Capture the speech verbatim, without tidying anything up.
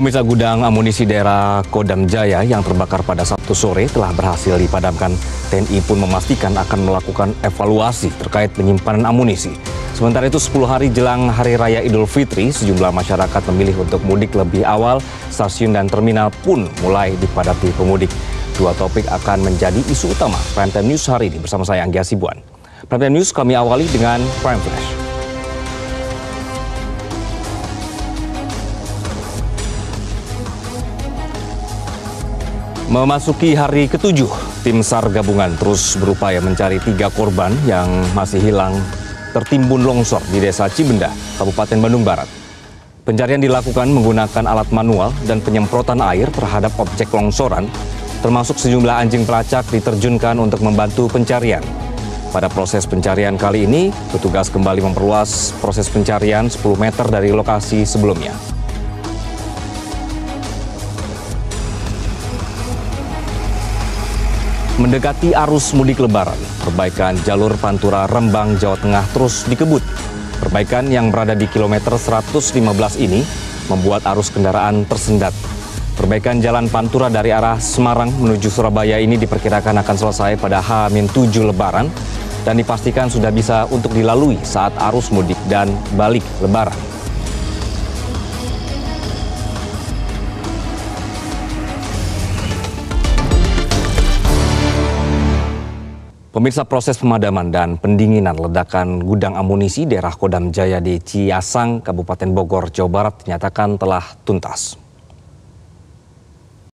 Pemirsa, gudang amunisi daerah Kodam Jaya yang terbakar pada Sabtu sore telah berhasil dipadamkan. T N I pun memastikan akan melakukan evaluasi terkait penyimpanan amunisi. Sementara itu, sepuluh hari jelang Hari Raya Idul Fitri, sejumlah masyarakat memilih untuk mudik lebih awal. Stasiun dan terminal pun mulai dipadati pemudik. Dua topik akan menjadi isu utama Prime Time News hari ini bersama saya, Anggi Hasibuan. Prime Time News kami awali dengan Prime Flash. Memasuki hari ketujuh, tim SAR gabungan terus berupaya mencari tiga korban yang masih hilang tertimbun longsor di Desa Cibenda, Kabupaten Bandung Barat. Pencarian dilakukan menggunakan alat manual dan penyemprotan air terhadap objek longsoran, termasuk sejumlah anjing pelacak diterjunkan untuk membantu pencarian. Pada proses pencarian kali ini, petugas kembali memperluas proses pencarian sepuluh meter dari lokasi sebelumnya. Mendekati arus mudik lebaran, perbaikan jalur Pantura Rembang, Jawa Tengah terus dikebut. Perbaikan yang berada di kilometer seratus lima belas ini membuat arus kendaraan tersendat. Perbaikan jalan Pantura dari arah Semarang menuju Surabaya ini diperkirakan akan selesai pada H tujuh Lebaran dan dipastikan sudah bisa untuk dilalui saat arus mudik dan balik Lebaran. Pemirsa, proses pemadaman dan pendinginan ledakan gudang amunisi daerah Kodam Jaya di Ciasang, Kabupaten Bogor, Jawa Barat dinyatakan telah tuntas.